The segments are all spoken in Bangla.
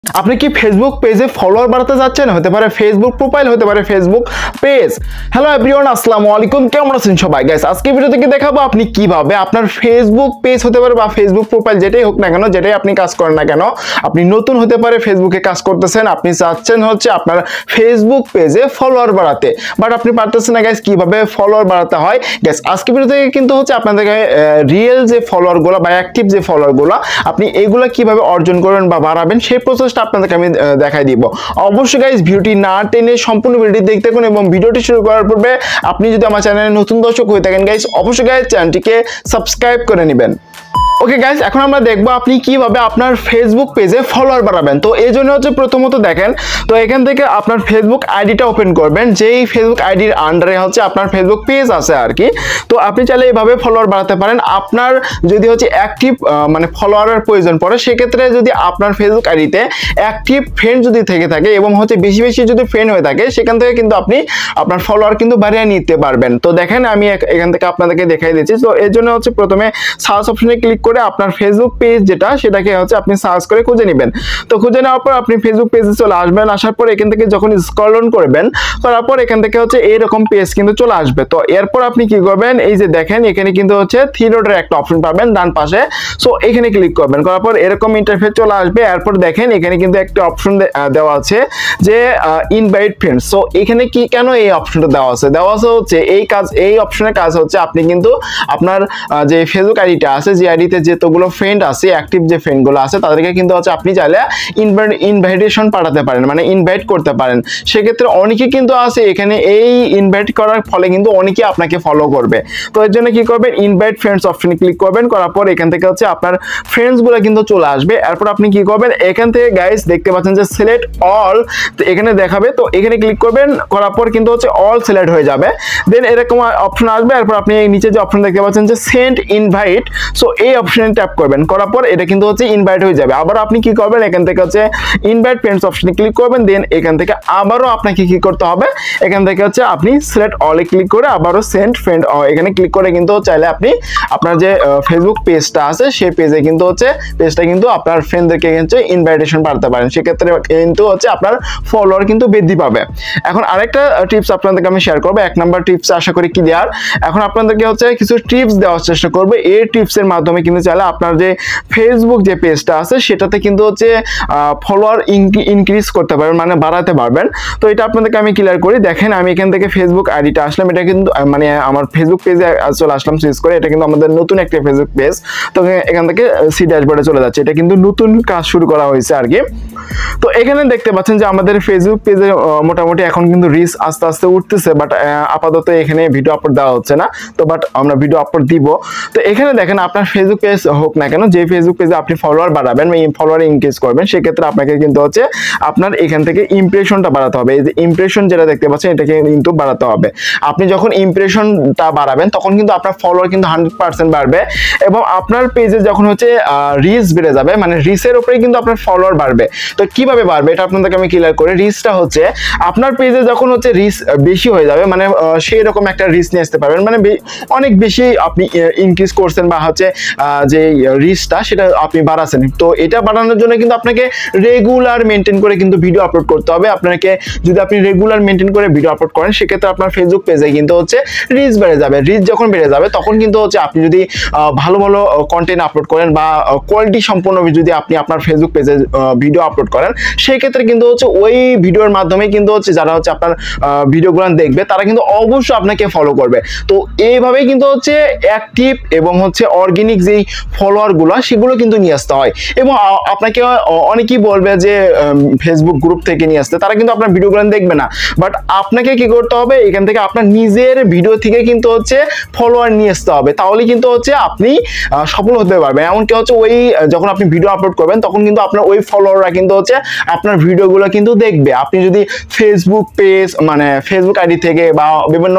আপনি কি ফেসবুক পেজে ফলোয়ার বাড়াতে যাচ্ছেন? হতে পারে ফেসবুক প্রোফাইল, হতে পারে ফেসবুক পেজ। হ্যালো এভরিওয়ান, আসসালামু আলাইকুম, কেমন আছেন সবাই? গাইস আজকে ভিডিও থেকে দেখাবো আপনি কিভাবে আপনার ফেসবুক পেজ হতে পারে বা ফেসবুক প্রোফাইল যেটাই হোক না কেন, যেটাই আপনি কাজ করেন না কেন, আপনি নতুন হতে পারে ফেসবুকে কাজ করতেছেন, আপনি চাচ্ছেন হচ্ছে আপনার ফেসবুক পেজে ফলোয়ার বাড়াতে, বাট আপনি পারতেছেন না গাইস কিভাবে ফলোয়ার বাড়াতে হয়। গাইস আজকে ভিডিও থেকে কিন্তু হচ্ছে আপনাদেরকে রিয়েল যে ফলোয়ারগুলো বা অ্যাক্টিভ যে ফলোয়ারগুলো আপনি এগুলো কিভাবে অর্জন করবেন বা বাড়াবেন সেই প্রসেসটা আপনাদেরকে আমি দেখাই দিব। অবশ্যই গাইস ভিডিওটি না টেনে সম্পূর্ণ ভিডিওটি দেখতে থাকুন এবং ভিডিওটি শুরু করার পূর্বে আপনি যদি আমার চ্যানেলে নতুন দর্শক হয়ে থাকেন গাইস অবশ্যই গাইস চ্যানেলটিকে সাবস্ক্রাইব করে নেবেন। ওকে গাইস, এখন আমরা দেখবো আপনি কিভাবে আপনার ফেসবুক পেজে ফলোয়ার বাড়াবেন। তো এই জন্য হচ্ছে প্রথমত দেখেন, তো এখান থেকে আপনার ফেসবুক আইডিটা ওপেন করবেন, যেই ফেসবুক আইডির আন্ডারে হচ্ছে আপনার ফেসবুক পেজ আছে আর কি। তো আপনি চাইলে এইভাবে ফলোয়ার বাড়াতে পারেন। আপনার যদি হচ্ছে অ্যাক্টিভ মানে ফলোয়ারের প্রয়োজন পড়ে, সেক্ষেত্রে যদি আপনার ফেসবুক আইডিতে অ্যাক্টিভ ফ্রেন্ড যদি থেকে থাকে এবং হচ্ছে বেশি বেশি যদি ফ্রেন্ড হয়ে থাকে, সেখান থেকে কিন্তু আপনি আপনার ফলোয়ার কিন্তু বাড়িয়ে নিতে পারবেন। তো দেখেন আমি এখান থেকে আপনাদেরকে দেখাই দিচ্ছি। তো এর জন্য হচ্ছে প্রথমে সার্চ অপশনে ক্লিক করে আপনার ফেসবুক পেজ যেটা সেটাকে হচ্ছে আপনি সার্চ করে খুঁজে নেবেন। তো খুঁজে নেওয়ার পর আপনি ফেসবুক পেজে চলে আসবেন। আসার পর এখান থেকে যখন স্ক্রল ডাউন করবেন, করার পর এখান থেকে হচ্ছে এরকম পেজ কিন্তু চলে আসবে। তো এরপর আপনি কি করবেন, এই যে দেখেন এখানে কিন্তু হচ্ছে থ্রি ডটের একটা অপশন পাবেন ডান পাশে। সো এখানে ক্লিক করবেন, করার পর এরকম ইন্টারফেস চলে আসবে। এরপর দেখেন এখানে কিন্তু একটা অপশন দেওয়া আছে যে ইনভাইট ফ্রেন্ডস। সো এখানে কি কেন এই অপশনটা দেওয়া আছে হচ্ছে এই অপশনের কাজ হচ্ছে আপনি কিন্তু আপনার যে ফেসবুক আইডিটা আছে, যে আইডিতে যেতগুলো ফ্রেন্ড আছে, অ্যাক্টিভ যে ফ্রেন্ডগুলো আছে, তাদেরকে কিন্তু হচ্ছে আপনি চাইলে ইনভাইটেশন পাঠাতে পারেন, মানে ইনভাইট করতে পারেন। সেক্ষেত্রে অনেকে কিন্তু আছে এখানে এই ইনভাইট করার ফলে কিন্তু অনেকে আপনাকে ফলো করবে। তো এর জন্য কি করবেন, ইনভাইট ফ্রেন্ডস অপশনে ক্লিক করবেন, করার পর এখান থেকে হচ্ছে আপনার ফ্রেন্ডসগুলো কিন্তু চলে আসবে। এরপর আপনি কি করবেন, এখান থেকে গাইস দেখতে পাচ্ছেন যে সিলেক্ট অল, তো এখানে দেখাবে, তো এখানে ক্লিক করবেন, করার পর কিন্তু হচ্ছে অল সিলেক্ট হয়ে যাবে। দেন এরকম অপশন আসবে। এরপর আপনি নিচে যে অপশন দেখতে পাচ্ছেন যে সেন্ড ইনভাইট, সো এই অপশনে ট্যাপ করবেন, করার পর এটা কিন্তু হচ্ছে ইনভাইট হয়ে যাবে। আবার আপনি কি করবেন, এখান থেকে হচ্ছে ইনভাইট ফ্রেন্ডস অপশনে ক্লিক করবেন। দেন এখান থেকে আবারও আপনাকে কি করতে হবে, এখান থেকে হচ্ছে আপনি সিলেক্ট অলে ক্লিক করে আবারও সেন্ড ফ্রেন্ড এখানে ক্লিক করে কিন্তু চাইলে আপনি আপনার যে ফেসবুক পেজটা আছে সেই পেজে কিন্তু হচ্ছে পেজটা কিন্তু আপনার ফ্রেন্ডদেরকে হচ্ছে ইনভাইটেশন পাঠাতে পারেন। সেক্ষেত্রে কিন্তু হচ্ছে আপনার ফলোয়ার কিন্তু বৃদ্ধি পাবে। এখন আরেকটা টিপস আপনাদেরকে আমি শেয়ার করবো। এক নাম্বার টিপস আশা করি ক্লিয়ার। এখন আপনাদেরকে হচ্ছে কিছু টিপস দেওয়ার চেষ্টা করবো। এই টিপসের মাধ্যমে কিন্তু চাইলে আপনার যে ফেসবুক যে পেজটা আছে সেটাতে কিন্তু হচ্ছে ফলোয়ার ইনক্রিজ করতে পারবেন, মানে বাড়াতে পারবেন। তো এটা আপনাদেরকে আমি ক্লিয়ার করি। দেখেন আমি এখান থেকে ফেসবুক আইডিটা আসলাম, এটা কিন্তু মানে আমার ফেসবুক পেজে চলে আসলাম সুইচ করে। এটা কিন্তু আমাদের নতুন একটা ফেসবুক পেজ। তো এখান থেকে সি ড্যাশবোর্ডে চলে যাচ্ছে, এটা কিন্তু নতুন কাজ শুরু করা হয়েছে আর কি। তো এখানে দেখতে পাচ্ছেন যে আমাদের ফেসবুক পেজে মোটামুটি এখন কিন্তু রিচ আস্তে আস্তে উঠতেছে, বাট আপাতত এখানে ভিডিও আপলোড দেওয়া হচ্ছে না। তো বাট আমরা ভিডিও আপলোড দিব। তো এখানে দেখেন আপনার ফেসবুক পেজ হোক না কেন, যে ফেসবুক পেজে আপনি ফলোয়ার বাড়াবেন বা ফলোয়ার ইনক্রিজ করবেন, সেক্ষেত্রে আপনাকে কিন্তু হচ্ছে আপনার এখান থেকে ইমপ্রেশনটা বাড়াতে হবে। এই যে ইমপ্রেশন যেটা দেখতে পাচ্ছেন এটাকে কিন্তু বাড়াতে হবে। আপনি যখন ইমপ্রেশনটা বাড়াবেন তখন কিন্তু আপনার ফলোয়ার কিন্তু 100% বাড়বে এবং আপনার পেজে যখন হচ্ছে রিচ বেড়ে যাবে, মানে রিচের উপরে কিন্তু আপনার ফলোয়ার বাড়বে। তো কিভাবে বাড়বে এটা আপনাদেরকে আমি ক্লিয়ার করি। রিচটা হচ্ছে আপনার পেজে যখন হচ্ছে রিচ বেশি হয়ে যাবে, মানে সেই রকম একটা রিচ নিয়ে আসতে পারবেন, মানে অনেক বেশি আপনি ইনক্রিজ করছেন বা হচ্ছে যে রিচটা সেটা আপনি বাড়াচ্ছেন। তো এটা বাড়ানোর জন্য কিন্তু আপনাকে রেগুলার মেনটেন করে কিন্তু ভিডিও আপলোড করতে হবে। আপনাকে যদি আপনি রেগুলার মেনটেন করে ভিডিও আপলোড করেন, সেক্ষেত্রে আপনার ফেসবুক পেজে কিন্তু হচ্ছে রিচ বেড়ে যাবে। রিচ যখন বেড়ে যাবে তখন কিন্তু হচ্ছে আপনি যদি ভালো ভালো কন্টেন্ট আপলোড করেন বা কোয়ালিটি সম্পন্ন যদি আপনি আপনার ফেসবুক পেজে ভিডিও আপলোড করেন, সেই ক্ষেত্রে কিন্তু হচ্ছে ওই ভিডিওর মাধ্যমে কিন্তু হচ্ছে যারা হচ্ছে আপনার ভিডিওগুলো দেখবে তারা কিন্তু অবশ্যই আপনাকে ফলো করবে। তো এইভাবেই কিন্তু হচ্ছে অ্যাক্টিভ এবং হচ্ছে অর্গানিক যেই ফলোয়ারগুলো সেগুলো কিন্তু নিয়ে আসতে হয়। এবং আপনাকে অনেকেই বলবে যে ফেসবুক গ্রুপ থেকে নিয়ে আসতে, তারা কিন্তু আপনার ভিডিওগুলো দেখবে না। বাট আপনাকে কি করতে হবে, এখান থেকে আপনার নিজের ভিডিও থেকে কিন্তু হচ্ছে ফলোয়ার নিয়ে আসতে হবে, তাহলে কিন্তু হচ্ছে আপনি সফল হতে পারবেন। এমনকি হচ্ছে ওই যখন আপনি ভিডিও আপলোড করবেন তখন কিন্তু আপনার ওই ফলোয়াররা কিন্তু হচ্ছে আপনার ভিডিওগুলো কিন্তু দেখবে। আপনি যদি ফেসবুক পেজ মানে ফেসবুক আইডি থেকে বা বিভিন্ন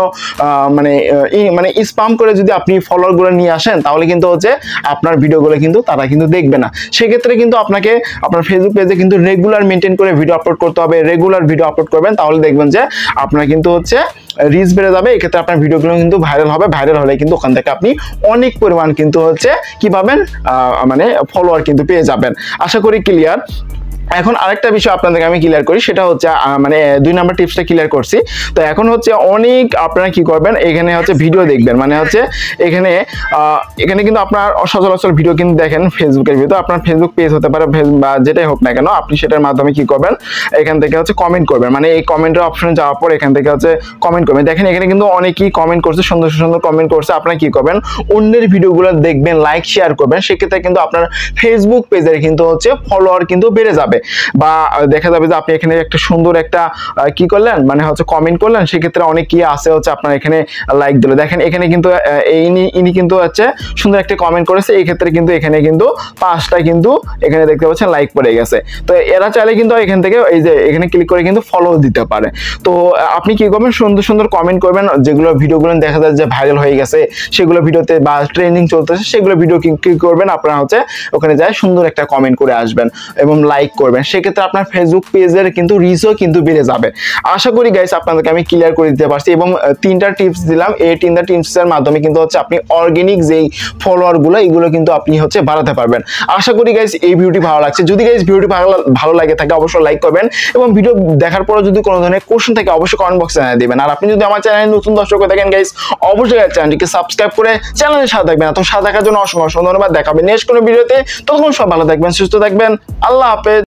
মানে স্পাম করে যদি আপনি ফলোয়ারগুলো নিয়ে আসেন, তাহলে কিন্তু হচ্ছে আপনার ভিডিওগুলো কিন্তু তারা কিন্তু দেখবে না। সেক্ষেত্রে কিন্তু আপনাকে আপনার ফেসবুক পেজে কিন্তু রেগুলার মেনটেন করে ভিডিও আপলোড করতে হবে। রেগুলার ভিডিও আপলোড করবেন, তাহলে দেখবেন যে আপনার কিন্তু হচ্ছে রিচ বেড়ে যাবে। এক্ষেত্রে আপনার ভিডিওগুলো কিন্তু ভাইরাল হবে। ভাইরাল হলে কিন্তু ওখান থেকে আপনি অনেক পরিমাণ কিন্তু হচ্ছে কি পাবেন, মানে ফলোয়ার কিন্তু পেয়ে যাবেন। আশা করি ক্লিয়ার। এখন আরেকটা বিষয় আপনাদেরকে আমি ক্লিয়ার করি, সেটা হচ্ছে মানে 2 নাম্বার টিপসটা ক্লিয়ার করছি। তো এখন হচ্ছে অনেক আপনারা কি করবেন, এখানে হচ্ছে ভিডিও দেখবেন, মানে হচ্ছে এখানে কিন্তু আপনার সচরাচর ভিডিও কিন্তু দেখেন ফেসবুকের ভিডিও, আপনার ফেসবুক পেজ হতে পারে বা যেটাই হোক না কেন, আপনি সেটার মাধ্যমে কি করবেন, এখান থেকে হচ্ছে কমেন্ট করবেন, মানে এই কমেন্টের অপশনে যাওয়ার পর এখান থেকে হচ্ছে কমেন্ট করবেন। দেখেন এখানে কিন্তু অনেকেই কমেন্ট করছে, সুন্দর সুন্দর কমেন্ট করছে। আপনারা কি করবেন, অন্যের ভিডিওগুলো দেখবেন, লাইক শেয়ার করবেন, সেক্ষেত্রে কিন্তু আপনার ফেসবুক পেজের কিন্তু হচ্ছে ফলোয়ার কিন্তু বেড়ে যাবে, বা দেখা যাবে যে আপনি এখানে একটা সুন্দর একটা কি করলেন, মানে হচ্ছে কমেন্ট করলেন, সেক্ষেত্রে অনেক কি আছে হচ্ছে আপনার এখানে লাইক দিল। দেখেন এখানে কিন্তু ইনি কিন্তু হচ্ছে সুন্দর একটা কমেন্ট করেছে, এই ক্ষেত্রে কিন্তু এখানে কিন্তু 5টা কিন্তু এখানে দেখতে পাচ্ছেন লাইক পড়ে গেছে। তো এরা চাইলে কিন্তু এখান থেকে এই যে এখানে ক্লিক করে কিন্তু ফলো দিতে পারে। তো আপনি কি করবেন, সুন্দর সুন্দর কমেন্ট করবেন, যেগুলো ভিডিওগুলো দেখা যায় যে ভাইরাল হয়ে গেছে, সেগুলো ভিডিওতে বা ট্রেন্ডিং চলতেছে, সেগুলো ভিডিও কি করবেন, আপনারা হচ্ছে ওখানে যায় সুন্দর একটা কমেন্ট করে আসবেন এবং লাইক করবেন, সেক্ষেত্রে আপনার ফেসবুক পেজের কিন্তু রিচও কিন্তু বেড়ে যাবে। আশা করি গাইস আপনাদেরকে আমি ক্লিয়ার করে দিতে পারছি, এবং 3টা টিপস দিলাম। এই 3টা টিপসের মাধ্যমে কিন্তু হচ্ছে আপনি অর্গানিক যেই ফলোয়ারগুলো এগুলো কিন্তু আপনি হচ্ছে বাড়াতে পারবেন। আশা করি গাইস এই ভিডিওটি ভালো লাগছে। যদি গাইস ভিডিওটি ভালো লাগে থাকে অবশ্যই লাইক করবেন, এবং ভিডিও দেখার পরে যদি কোনো ধরনের কোশ্চেন থাকে অবশ্যই কমেন্ট বক্সে জানিয়ে দিবেন। আর আপনি যদি আমার চ্যানেলে নতুন দর্শক হয়ে থাকেন গাইস, অবশ্যই চ্যানেলটিকে সাবস্ক্রাইব করে চ্যানেলের সাথে থাকবেন। এত সাথে থাকার জন্য অসংখ্য ধন্যবাদ। দেখাবেন নেক্সট কোনো ভিডিওতে। ততক্ষণ সব ভালো থাকবেন, সুস্থ থাকবেন। আল্লাহ হাফেজ।